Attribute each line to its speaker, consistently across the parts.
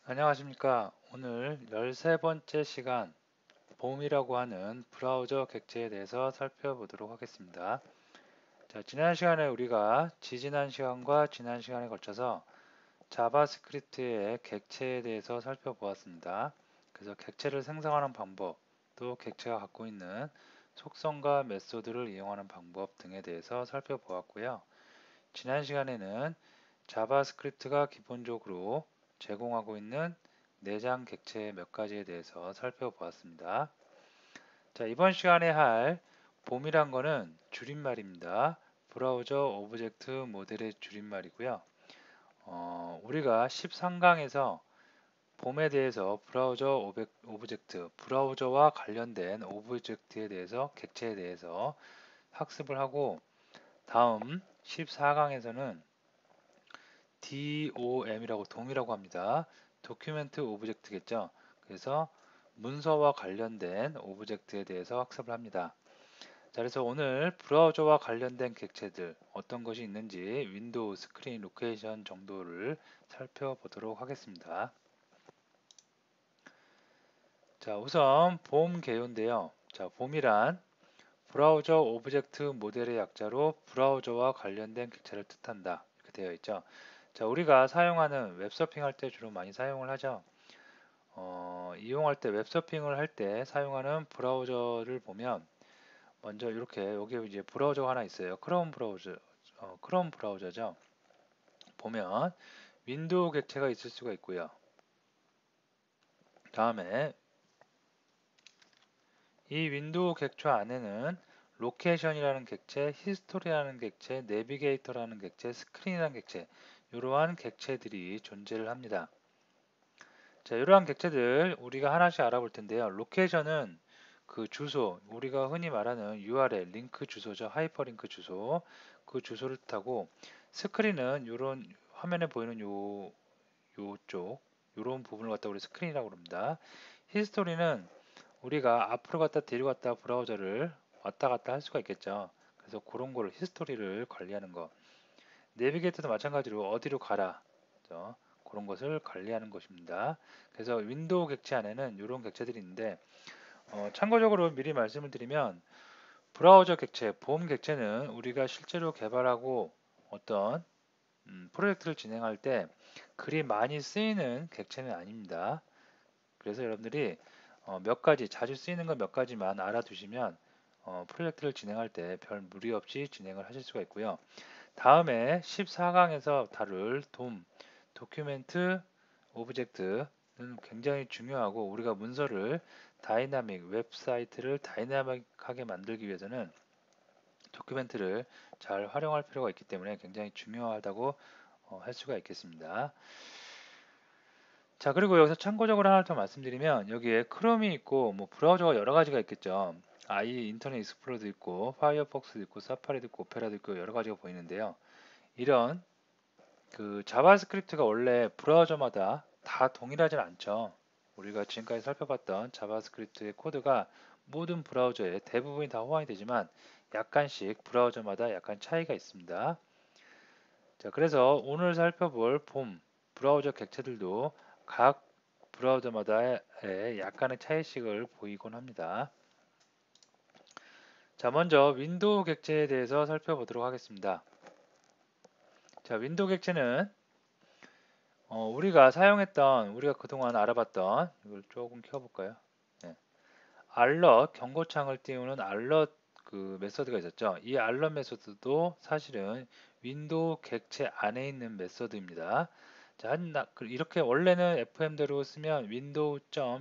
Speaker 1: 안녕하십니까. 오늘 13번째 시간 봄이라고 하는 브라우저 객체에 대해서 살펴보도록 하겠습니다. 자, 지난 시간에 우리가 지지난 시간과 지난 시간에 걸쳐서 자바스크립트의 객체에 대해서 살펴보았습니다. 그래서 객체를 생성하는 방법, 또 객체가 갖고 있는 속성과 메소드를 이용하는 방법 등에 대해서 살펴보았고요. 지난 시간에는 자바스크립트가 기본적으로 제공하고 있는 내장 객체 몇 가지에 대해서 살펴보았습니다. 자, 이번 시간에 할 봄이란 거는 줄임말입니다. 브라우저 오브젝트 모델의 줄임말이고요. 우리가 13강에서 봄에 대해서 브라우저 오브젝트, 브라우저와 관련된 오브젝트에 대해서 객체에 대해서 학습을 하고 다음 14강에서는 DOM이라고 돔이라고 합니다. 도큐멘트 오브젝트겠죠. 그래서 문서와 관련된 오브젝트에 대해서 학습을 합니다. 자, 그래서 오늘 브라우저와 관련된 객체들 어떤 것이 있는지 윈도우, 스크린, 로케이션 정도를 살펴보도록 하겠습니다. 자, 우선 봄 개요인데요. 자, 봄이란 브라우저 오브젝트 모델의 약자로 브라우저와 관련된 객체를 뜻한다. 이렇게 되어 있죠. 자, 우리가 사용하는 웹서핑 할 때 주로 많이 사용을 하죠. 이용할 때 웹서핑을 할 때 사용하는 브라우저를 보면 먼저 이렇게 여기 이제 브라우저가 하나 있어요. 크롬 브라우저죠. 보면 윈도우 객체가 있을 수가 있고요. 다음에 이 윈도우 객체 안에는 로케이션이라는 객체, 히스토리라는 객체, 내비게이터라는 객체, 스크린이라는 객체 이러한 객체들이 존재를 합니다. 자, 이러한 객체들 우리가 하나씩 알아볼 텐데요. 로케이션은 그 주소, 우리가 흔히 말하는 URL, 링크 주소죠. 하이퍼링크 주소, 그 주소를 뜻하고 스크린은 이런 화면에 보이는 요쪽, 요런 부분을 갖다 우리 스크린이라고 합니다. 히스토리는 우리가 앞으로 갔다 뒤로 갔다 브라우저를 왔다 갔다 할 수가 있겠죠. 그래서 그런 거를 히스토리를 관리하는 거. 내비게이터도 마찬가지로 어디로 가라. 그죠? 그런 것을 관리하는 것입니다. 그래서 윈도우 객체 안에는 이런 객체들이 있는데 참고적으로 미리 말씀을 드리면 브라우저 객체, 봄 객체는 우리가 실제로 개발하고 어떤 프로젝트를 진행할 때 그리 많이 쓰이는 객체는 아닙니다. 그래서 여러분들이 몇 가지 자주 쓰이는 것 몇 가지만 알아두시면 프로젝트를 진행할 때 별 무리 없이 진행을 하실 수가 있고요. 다음에 14강에서 다룰 도큐멘트 오브젝트는 굉장히 중요하고 우리가 문서를 다이나믹 웹사이트를 다이나믹하게 만들기 위해서는 도큐멘트를 잘 활용할 필요가 있기 때문에 굉장히 중요하다고 할 수가 있겠습니다. 자, 그리고 여기서 참고적으로 하나 더 말씀드리면 여기에 크롬이 있고 뭐 브라우저가 여러 가지가 있겠죠. 인터넷 익스플로러도 있고 파이어폭스도 있고 사파리도 있고 오페라도 있고 여러 가지가 보이는데요. 이런 그 자바스크립트가 원래 브라우저마다 다 동일하진 않죠. 우리가 지금까지 살펴봤던 자바스크립트의 코드가 모든 브라우저에 대부분이 다 호환이 되지만 약간씩 브라우저마다 약간 차이가 있습니다. 자, 그래서 오늘 살펴볼 봄 브라우저 객체들도 각 브라우저마다의 약간의 차이씩을 보이곤 합니다. 자, 먼저 윈도우 객체에 대해서 살펴보도록 하겠습니다. 자, 윈도우 객체는 우리가 그동안 알아봤던 이걸 조금 켜볼까요? 네. 알럿 경고창을 띄우는 알럿 그 메서드가 있었죠. 이 알럿 메서드도 사실은 윈도우 객체 안에 있는 메서드입니다. 자, 이렇게 원래는 FM대로 쓰면 윈도우 점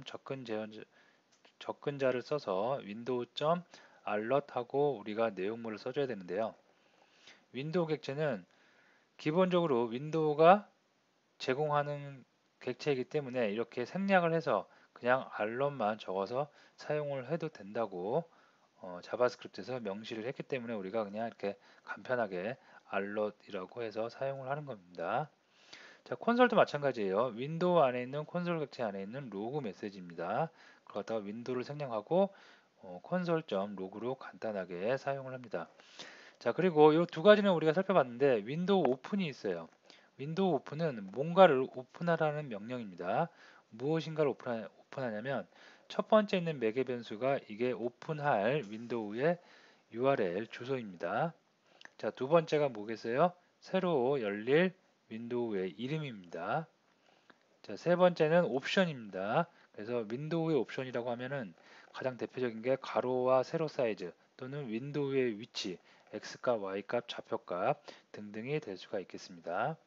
Speaker 1: 접근자를 써서 윈도우 점 알럿하고 우리가 내용물을 써줘야 되는데요. 윈도우 객체는 기본적으로 윈도우가 제공하는 객체이기 때문에 이렇게 생략을 해서 그냥 알럿만 적어서 사용을 해도 된다고 자바스크립트에서 명시를 했기 때문에 우리가 그냥 이렇게 간편하게 알럿이라고 해서 사용을 하는 겁니다. 자, 콘솔도 마찬가지예요. 윈도우 안에 있는 콘솔 객체 안에 있는 로그 메시지입니다. 그러다가 윈도우를 생략하고 콘솔.로그로 간단하게 사용을 합니다. 자, 그리고 이 두 가지는 우리가 살펴봤는데 윈도우 오픈이 있어요. 윈도우 오픈은 뭔가를 오픈하라는 명령입니다. 무엇인가를 오픈하냐면 첫 번째 있는 매개 변수가 이게 오픈할 윈도우의 URL 주소입니다. 자, 두 번째가 뭐겠어요? 새로 열릴 윈도우의 이름입니다. 자, 세 번째는 옵션입니다. 그래서 윈도우의 옵션이라고 하면은 가장 대표적인 게 가로와 세로 사이즈 또는 윈도우의 위치, X값, Y값, 좌표값 등등이 될 수가 있겠습니다.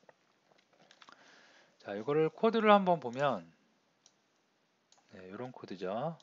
Speaker 1: 자, 이거를 코드를 한번 보면 네, 이런 코드죠.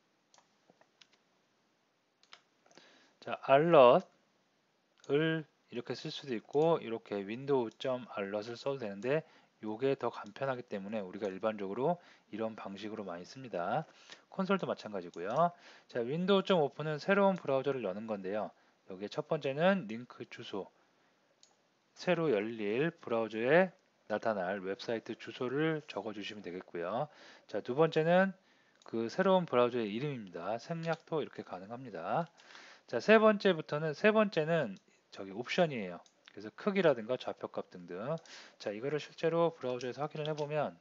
Speaker 1: 자, alert을 이렇게 쓸 수도 있고 이렇게 window.alert을 써도 되는데 이게 더 간편하기 때문에 우리가 일반적으로 이런 방식으로 많이 씁니다. 콘솔도 마찬가지고요. 자, window.open은 새로운 브라우저를 여는 건데요. 여기에 첫 번째는 링크 주소, 새로 열릴 브라우저에 나타날 웹사이트 주소를 적어주시면 되겠고요. 자, 두 번째는 그 새로운 브라우저의 이름입니다. 생략도 이렇게 가능합니다. 자, 세 번째는 저기 옵션이에요. 그래서 크기라든가 좌표값 등등. 자, 이거를 실제로 브라우저에서 확인을 해보면,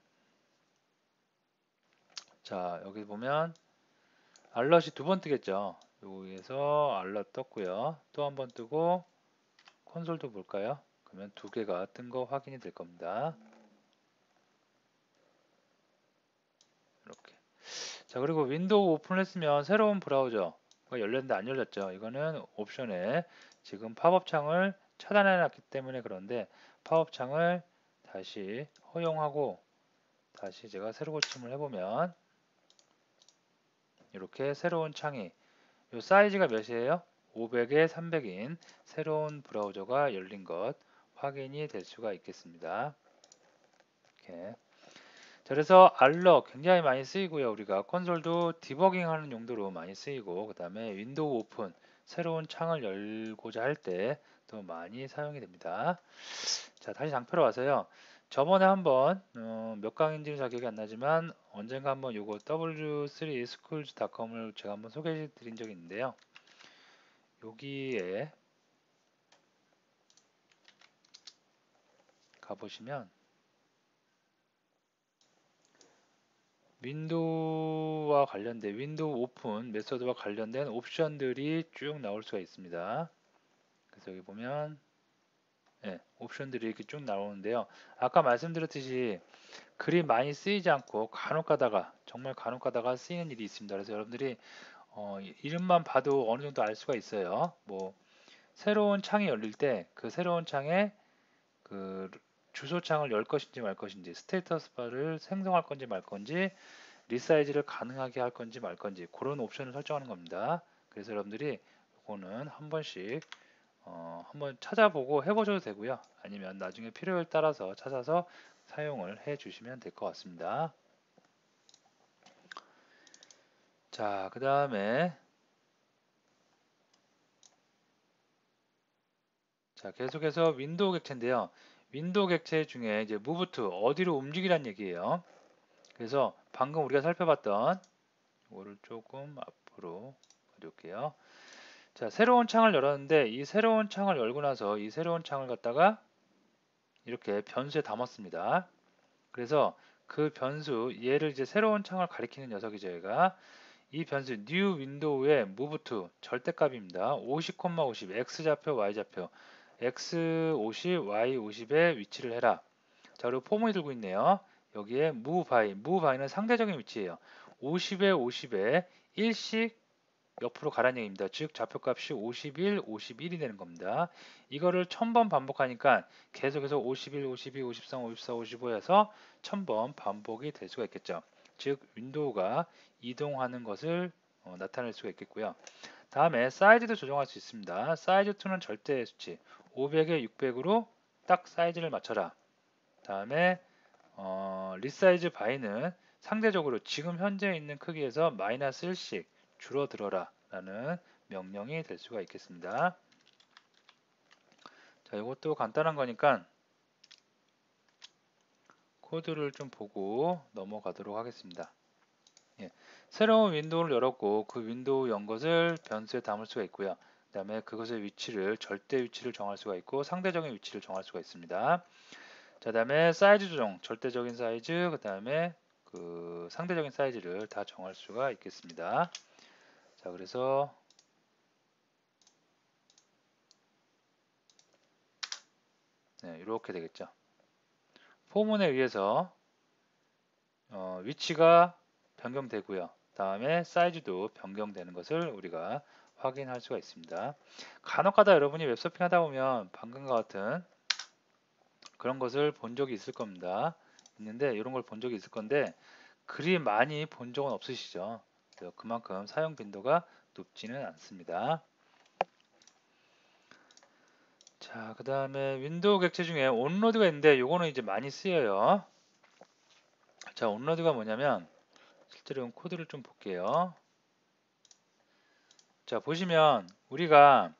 Speaker 1: 자, 여기 보면 알럿이 두 번 뜨겠죠. 여기에서 알럿 떴고요. 또 한 번 뜨고 콘솔도 볼까요? 그러면 두 개가 뜬 거 확인이 될 겁니다. 이렇게. 자, 그리고 윈도우 오픈을 했으면 새로운 브라우저가 열렸는데 안 열렸죠. 이거는 옵션에 지금 팝업 창을 차단해 놨기 때문에 그런데 팝업 창을 다시 허용하고 다시 제가 새로 고침을 해보면 이렇게 새로운 창이 이 사이즈가 몇이에요? 500에 300인 새로운 브라우저가 열린 것 확인이 될 수가 있겠습니다. 이렇게. 자, 그래서 알러 굉장히 많이 쓰이고요. 우리가 콘솔도 디버깅 하는 용도로 많이 쓰이고 그 다음에 윈도우 오픈 새로운 창을 열고자 할 때 또 많이 사용이 됩니다. 자, 다시 장표로 와서요. 저번에 한번 몇 강인지는 잘 기억이 안 나지만 언젠가 한번 요거 w3schools.com을 제가 한번 소개해 드린 적이 있는데요. 여기에 가보시면 윈도우와 관련된 윈도우 오픈 메서드와 관련된 옵션들이 쭉 나올 수가 있습니다. 그래서 여기 보면 네, 옵션들이 이렇게 쭉 나오는데요. 아까 말씀드렸듯이 글이 많이 쓰이지 않고 간혹 가다가 정말 간혹 가다가 쓰이는 일이 있습니다. 그래서 여러분들이 이름만 봐도 어느 정도 알 수가 있어요. 뭐 새로운 창이 열릴 때 그 새로운 창에 그 주소창을 열 것인지 말 것인지 스테이터스 바를 생성할 건지 말 건지 리사이즈를 가능하게 할 건지 말 건지 그런 옵션을 설정하는 겁니다. 그래서 여러분들이 이거는 한 번씩 한번 찾아보고 해보셔도 되고요. 아니면 나중에 필요에 따라서 찾아서 사용을 해 주시면 될 것 같습니다. 자, 그 다음에 자, 계속해서 윈도우 객체인데요. 윈도우 객체 중에 이제 move to 어디로 움직이란 얘기예요. 그래서 방금 우리가 살펴봤던 이거를 조금 앞으로 가져올게요. 자, 새로운 창을 열었는데 이 새로운 창을 열고 나서 이 새로운 창을 갖다가 이렇게 변수에 담았습니다. 그래서 그 변수 얘를 이제 새로운 창을 가리키는 녀석이죠. 얘가 이 변수 new window의 move to 절대값입니다. 50, 50 x좌표, y좌표 x 50, y 50에 위치를 해라. 자, 그리고 포문이 들고 있네요. 여기에 move by는 상대적인 위치예요. 50에 50에 1씩 옆으로 가라는 얘기입니다. 즉 좌표값이 51, 51이 되는 겁니다. 이거를 1000번 반복하니까 계속해서 51, 52, 53, 54, 55에서 1000번 반복이 될 수가 있겠죠. 즉 윈도우가 이동하는 것을 나타낼 수가 있겠고요. 다음에 사이즈도 조정할 수 있습니다. 사이즈 2는 절대 수치 500에 600으로 딱 사이즈를 맞춰라. 다음에 리사이즈 바이는 상대적으로 지금 현재 있는 크기에서 마이너스 1씩 줄어들어라 라는 명령이 될 수가 있겠습니다. 자, 이것도 간단한 거니까 코드를 좀 보고 넘어가도록 하겠습니다. 예, 새로운 윈도우를 열었고 그 윈도우 연 것을 변수에 담을 수가 있고요. 그 다음에 그것의 위치를 절대 위치를 정할 수가 있고 상대적인 위치를 정할 수가 있습니다. 자, 다음에 사이즈 조정, 절대적인 사이즈, 그 다음에 그 상대적인 사이즈를 다 정할 수가 있겠습니다. 자, 그래서 네, 이렇게 되겠죠. 포문에 의해서 위치가 변경되고요. 다음에 사이즈도 변경되는 것을 우리가 확인할 수가 있습니다. 간혹가다 여러분이 웹서핑 하다 보면 방금과 같은 그런 것을 본 적이 있을 겁니다. 있는데 이런 걸 본 적이 있을 건데 그리 많이 본 적은 없으시죠. 그래서 그만큼 사용 빈도가 높지는 않습니다. 자, 그 다음에 윈도우 객체 중에 온로드가 있는데 요거는 이제 많이 쓰여요. 자, 온로드가 뭐냐면 실제로 코드를 좀 볼게요. 자, 보시면 우리가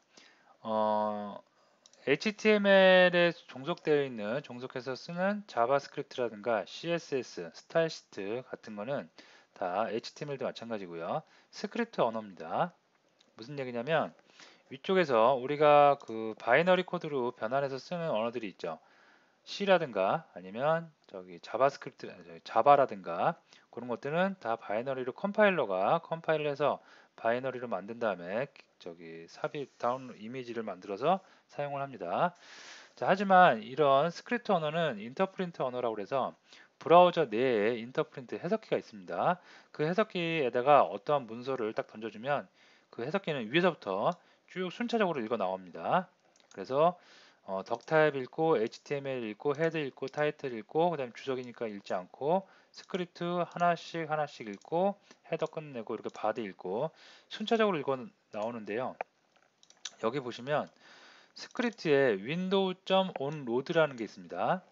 Speaker 1: HTML에 종속되어 있는 종속해서 쓰는 자바스크립트라든가 CSS, 스타일시트 같은 거는 다 HTML도 마찬가지고요. 스크립트 언어입니다. 무슨 얘기냐면 위쪽에서 우리가 그 바이너리 코드로 변환해서 쓰는 언어들이 있죠. C라든가 아니면 저기 자바스크립트, 자바라든가 그런 것들은 다 바이너리로 컴파일러가 컴파일을 해서 바이너리로 만든 다음에 저기 삽입 다운 이미지를 만들어서 사용을 합니다. 자, 하지만 이런 스크립트 언어는 인터프린트 언어라고 해서 브라우저 내에 인터프린트 해석키가 있습니다. 그 해석키에다가 어떠한 문서를 딱 던져주면 그 해석키는 위에서부터 쭉 순차적으로 읽어 나옵니다. 그래서 덕 타입 읽고 HTML 읽고 헤드 읽고 타이틀 읽고 그다음에 주석이니까 읽지 않고 스크립트 하나씩 하나씩 읽고 헤더 끝내고 이렇게 바디 읽고 순차적으로 읽어 나오는데요. 여기 보시면 스크립트에 window.onload라는 게 있습니다.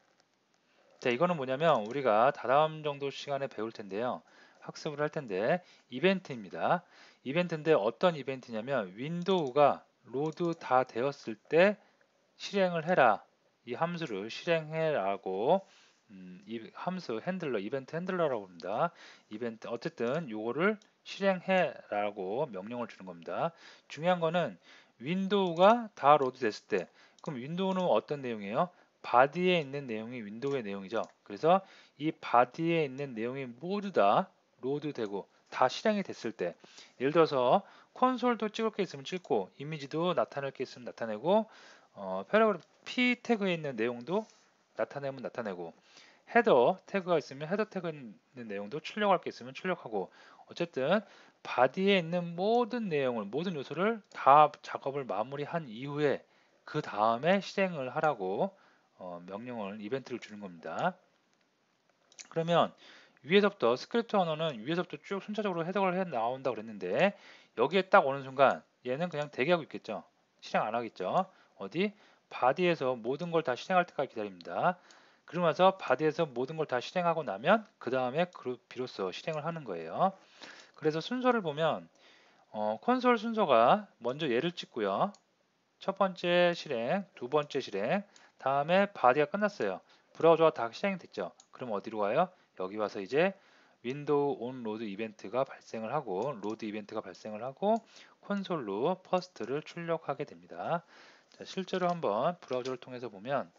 Speaker 1: 자, 이거는 뭐냐면 우리가 다다음 정도 시간에 배울 텐데요. 학습을 할 텐데 이벤트입니다. 이벤트인데 어떤 이벤트냐면 윈도우가 로드 다 되었을 때 실행을 해라. 이 함수를 실행해라고 이 함수 핸들러, 이벤트 핸들러라고 합니다. 이벤트 어쨌든 요거를 실행해라고 명령을 주는 겁니다. 중요한 거는 윈도우가 다 로드 됐을 때 그럼 윈도우는 어떤 내용이에요? 바디에 있는 내용이 윈도우의 내용이죠. 그래서 이 바디에 있는 내용이 모두 다 로드되고 다 실행이 됐을 때 예를 들어서 콘솔도 찍을 게 있으면 찍고 이미지도 나타낼 게 있으면 나타내고 패러그래프 P 태그에 있는 내용도 나타내면 나타내고 헤더 태그가 있으면 헤더 태그에 있는 내용도 출력할 게 있으면 출력하고 어쨌든 바디에 있는 모든 내용을 모든 요소를 다 작업을 마무리한 이후에 그 다음에 실행을 하라고 명령을 이벤트를 주는 겁니다. 그러면 위에서부터 스크립트 언어는 위에서부터 쭉 순차적으로 해석을 해 나온다고 그랬는데 여기에 딱 오는 순간 얘는 그냥 대기하고 있겠죠. 실행 안 하겠죠. 어디? 바디에서 모든 걸 다 실행할 때까지 기다립니다. 그러면서 바디에서 모든 걸 다 실행하고 나면 그 다음에 비로소 실행을 하는 거예요. 그래서 순서를 보면 콘솔 순서가 먼저 얘를 찍고요. 첫 번째 실행, 두 번째 실행, 다음에 바디가 끝났어요. 브라우저가 다 실행됐죠. 그럼 어디로 가요? 여기 와서 이제 윈도우 온 로드 이벤트가 발생을 하고 로드 이벤트가 발생을 하고 콘솔로 퍼스트를 출력하게 됩니다. 자, 실제로 한번 브라우저를 통해서 보면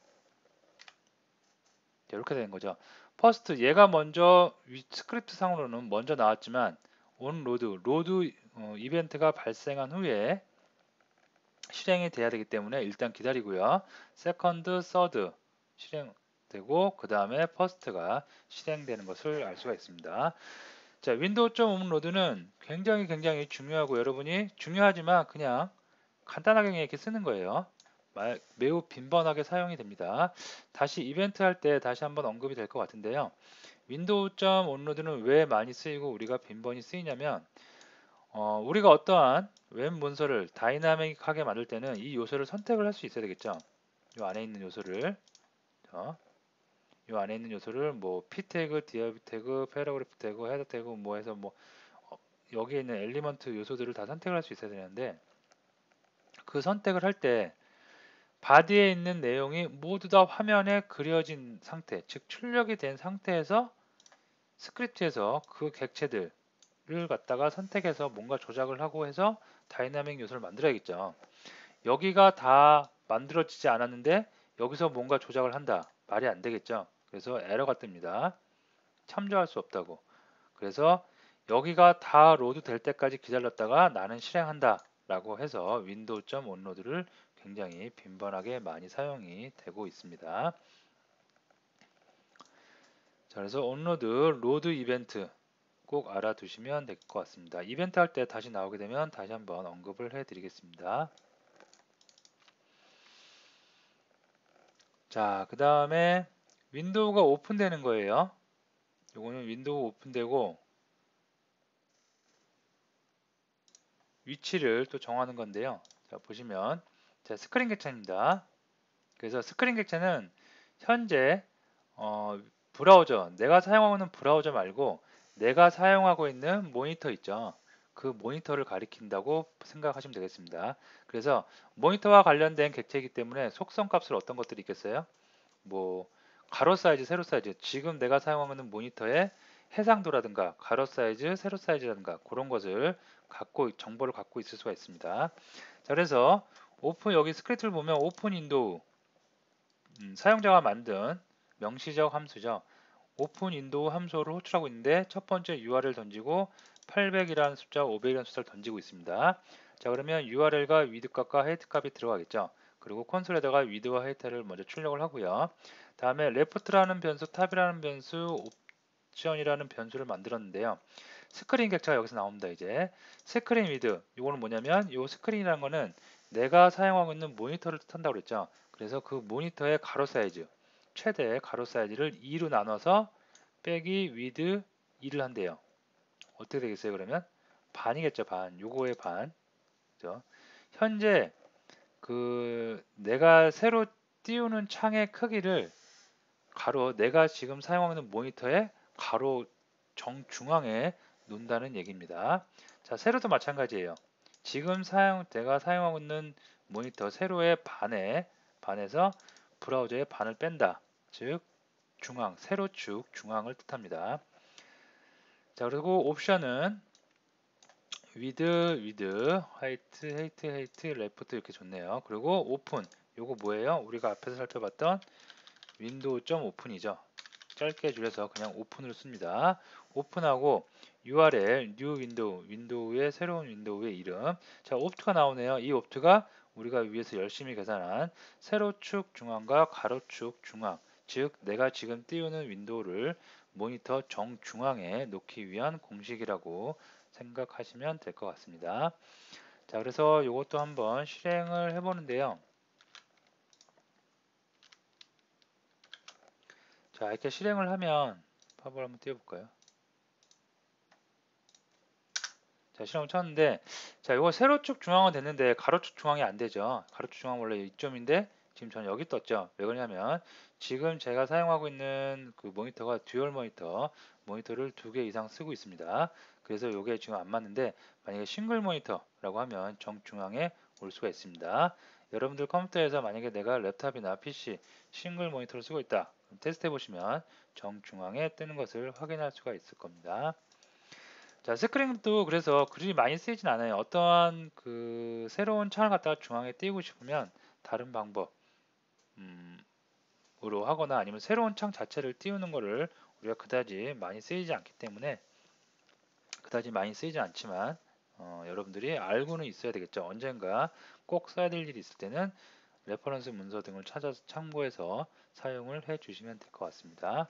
Speaker 1: 이렇게 되는 거죠. 퍼스트 얘가 먼저 스크립트 상으로는 먼저 나왔지만 온 로드 이벤트가 발생한 후에 실행이 돼야 되기 때문에 일단 기다리고요. 세컨드, 서드 실행되고 그 다음에 퍼스트가 실행되는 것을 알 수가 있습니다. 자, 윈도우.온로드는 굉장히 중요하고 여러분이 중요하지만 그냥 간단하게 이렇게 쓰는 거예요. 매우 빈번하게 사용이 됩니다. 다시 이벤트 할 때 다시 한번 언급이 될 것 같은데요. 윈도우.온로드는 왜 많이 쓰이고 우리가 빈번히 쓰이냐면 우리가 어떠한 웹 문서를 다이나믹하게 만들 때는 이 요소를 선택을 할 수 있어야 되겠죠. 이 안에 있는 요소를 이 안에 있는 요소를 뭐 p 태그, div 태그, 패러그래프 태그, 헤더 태그 뭐 해서 뭐 여기에 있는 엘리먼트 요소들을 다 선택을 할 수 있어야 되는데 그 선택을 할 때 바디에 있는 내용이 모두 다 화면에 그려진 상태, 즉 출력이 된 상태에서 스크립트에서 그 객체들 를 갖다가 선택해서 뭔가 조작을 하고 해서 다이나믹 요소를 만들어야겠죠. 여기가 다 만들어지지 않았는데 여기서 뭔가 조작을 한다. 말이 안 되겠죠. 그래서 에러가 뜹니다. 참조할 수 없다고. 그래서 여기가 다 로드 될 때까지 기다렸다가 나는 실행한다 라고 해서 window.onload를 굉장히 빈번하게 많이 사용이 되고 있습니다. 자, 그래서 onload, 로드 이벤트 꼭 알아두시면 될 것 같습니다. 이벤트 할 때 다시 나오게 되면 다시 한번 언급을 해 드리겠습니다. 자, 그 다음에 윈도우가 오픈되는 거예요. 요거는 윈도우 오픈되고 위치를 또 정하는 건데요. 자, 보시면 자, 스크린 객체입니다. 그래서 스크린 객체는 현재 브라우저, 내가 사용하고 있는 브라우저 말고 내가 사용하고 있는 모니터 있죠. 그 모니터를 가리킨다고 생각하시면 되겠습니다. 그래서 모니터와 관련된 객체이기 때문에 속성 값을 어떤 것들이 있겠어요? 뭐 가로 사이즈, 세로 사이즈, 지금 내가 사용하고 있는 모니터의 해상도라든가 가로 사이즈, 세로 사이즈라든가 그런 것을 정보를 갖고 있을 수가 있습니다. 자, 그래서 오픈 여기 스크립트를 보면 오픈 윈도우 사용자가 만든 명시적 함수죠. 오픈 윈도우 함수를 호출하고 있는데 첫 번째 URL 던지고 800이라는 숫자, 500이라는 숫자를 던지고 있습니다. 자, 그러면 URL과 위드 값과 헤이트 값이 들어가겠죠. 그리고 콘솔에다가 위드와 헤이트를 먼저 출력을 하고요. 다음에 left라는 변수, 탑이라는 변수, 옵션이라는 변수를 만들었는데요. 스크린 객체가 여기서 나옵니다. 이제 스크린 위드, 이거는 뭐냐면 이 스크린이라는 거는 내가 사용하고 있는 모니터를 뜻한다고 그랬죠. 그래서 그 모니터의 가로 사이즈, 최대 가로 사이즈를 2로 나눠서 빼기 위드 2를 한대요. 어떻게 되겠어요? 그러면 반이겠죠. 반. 요거의 반. 그죠? 현재 그 내가 새로 띄우는 창의 크기를 가로 내가 지금 사용하는 모니터의 가로 정중앙에 놓는다는 얘기입니다. 자, 세로도 마찬가지예요. 지금 내가 사용하고 있는 모니터 세로의 반에서 브라우저의 반을 뺀다. 즉 중앙, 세로축 중앙을 뜻합니다. 자, 그리고 옵션은 위드, 화이트, 헤이트, 레프트 이렇게 좋네요. 그리고 오픈, 요거 뭐예요? 우리가 앞에서 살펴봤던 윈도우 점 오픈이죠. 짧게 줄여서 그냥 오픈을 씁니다. 오픈하고 URL, new window, 윈도우의 새로운 윈도우의 이름. 자, 옵트가 나오네요. 이 옵트가 우리가 위에서 열심히 계산한 세로축 중앙과 가로축 중앙, 즉 내가 지금 띄우는 윈도우를 모니터 정중앙에 놓기 위한 공식이라고 생각하시면 될 것 같습니다. 자, 그래서 이것도 한번 실행을 해보는데요. 자, 이렇게 실행을 하면 팝을 한번 띄워볼까요? 자, 실행을 쳤는데, 자, 이거 세로축 중앙은 됐는데 가로축 중앙이 안 되죠. 가로축 중앙 원래 이점인데 지금 저는 여기 떴죠. 왜 그러냐면 지금 제가 사용하고 있는 그 모니터가 듀얼 모니터를 2개 이상 쓰고 있습니다. 그래서 이게 지금 안 맞는데 만약에 싱글 모니터라고 하면 정중앙에 올 수가 있습니다. 여러분들 컴퓨터에서 만약에 내가 랩탑이나 PC 싱글 모니터를 쓰고 있다. 테스트 해보시면 정중앙에 뜨는 것을 확인할 수가 있을 겁니다. 자, 스크린도 그래서 그리 많이 쓰이진 않아요. 어떠한 그 새로운 창을 갖다가 중앙에 띄우고 싶으면 다른 방법, 으로 하거나 아니면 새로운 창 자체를 띄우는 거를 우리가 그다지 많이 쓰이지 않기 때문에 그다지 많이 쓰이지 않지만 여러분들이 알고는 있어야 되겠죠. 언젠가 꼭 써야 될 일이 있을 때는 레퍼런스 문서 등을 찾아서 참고해서 사용을 해 주시면 될 것 같습니다.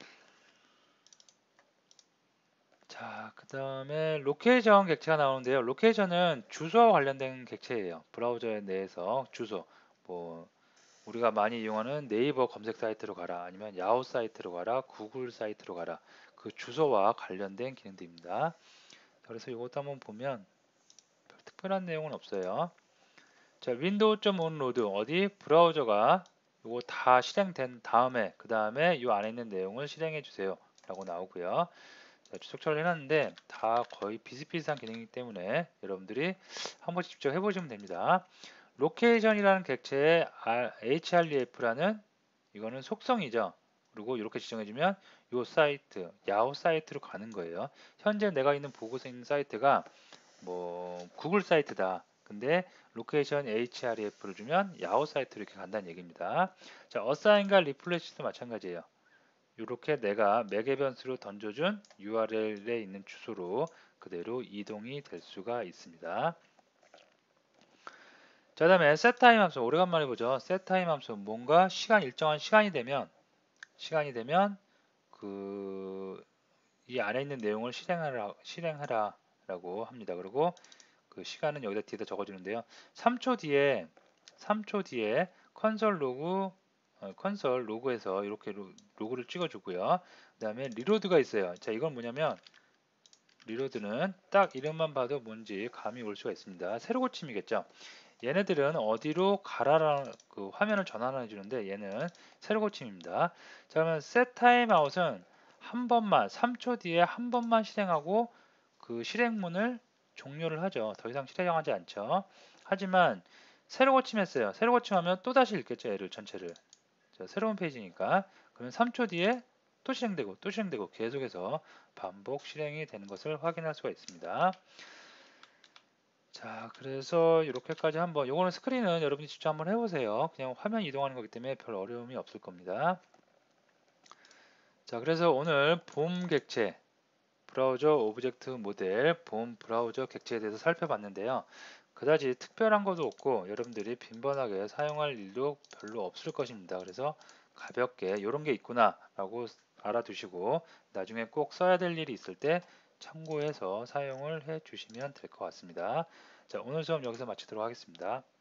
Speaker 1: 자, 그 다음에 로케이션 객체가 나오는데요. 로케이션은 주소와 관련된 객체예요. 브라우저 내에서 주소, 뭐 우리가 많이 이용하는 네이버 검색 사이트로 가라, 아니면 야후 사이트로 가라, 구글 사이트로 가라. 그 주소와 관련된 기능들입니다. 그래서 이것도 한번 보면 별 특별한 내용은 없어요. 자, 윈도우.onload 어디 브라우저가 이거 다 실행된 다음에 그 다음에 이 안에 있는 내용을 실행해 주세요 라고 나오고요. 자, 주석처를 해놨는데 다 거의 비슷비슷한 기능이기 때문에 여러분들이 한 번씩 직접 해보시면 됩니다. 로케이션이라는 객체의 href라는 이거는 속성이죠. 그리고 이렇게 지정해주면 이 사이트, 야후 사이트로 가는 거예요. 현재 내가 보고 있는 사이트가 뭐 구글 사이트다. 근데 로케이션 href를 주면 야후 사이트로 이렇게 간다는 얘기입니다. 자, 어사인과 리플레시도 마찬가지예요. 이렇게 내가 매개 변수로 던져준 URL에 있는 주소로 그대로 이동이 될 수가 있습니다. 자, 다음에 setTime 함수 오래간만에 보죠. setTime 함수 뭔가 일정한 시간이 되면 그 이 안에 있는 내용을 실행하라 라고 합니다. 그리고 그 시간은 여기다 뒤에다 적어주는데요. 3초 뒤에 컨솔 로그에서 이렇게 로그를 찍어주고요. 그 다음에 리로드가 있어요. 자, 이건 뭐냐면 리로드는 딱 이름만 봐도 뭔지 감이 올 수가 있습니다. 새로 고침이겠죠. 얘네들은 어디로 가라라는 그 화면을 전환해 주는데 얘는 새로 고침입니다. 자, 그러면 set timeout은 한 번만 3초 뒤에 한 번만 실행하고 그 실행문을 종료를 하죠. 더 이상 실행하지 않죠. 하지만 새로 고침했어요. 새로 고침하면 또 다시 읽겠죠. 얘를 전체를. 자, 새로운 페이지니까 그러면 3초 뒤에 또 실행되고 또 실행되고 계속해서 반복 실행이 되는 것을 확인할 수가 있습니다. 자, 그래서 이렇게까지 한번 요거는 스크린은 여러분이 직접 한번 해보세요. 그냥 화면 이동하는 거기 때문에 별 어려움이 없을 겁니다. 자, 그래서 오늘 봄 객체 브라우저 오브젝트 모델 봄 브라우저 객체에 대해서 살펴봤는데요. 그다지 특별한 것도 없고 여러분들이 빈번하게 사용할 일도 별로 없을 것입니다. 그래서 가볍게 이런 게 있구나 라고 알아두시고 나중에 꼭 써야 될 일이 있을 때 참고해서 사용을 해 주시면 될 것 같습니다. 자, 오늘 수업 여기서 마치도록 하겠습니다.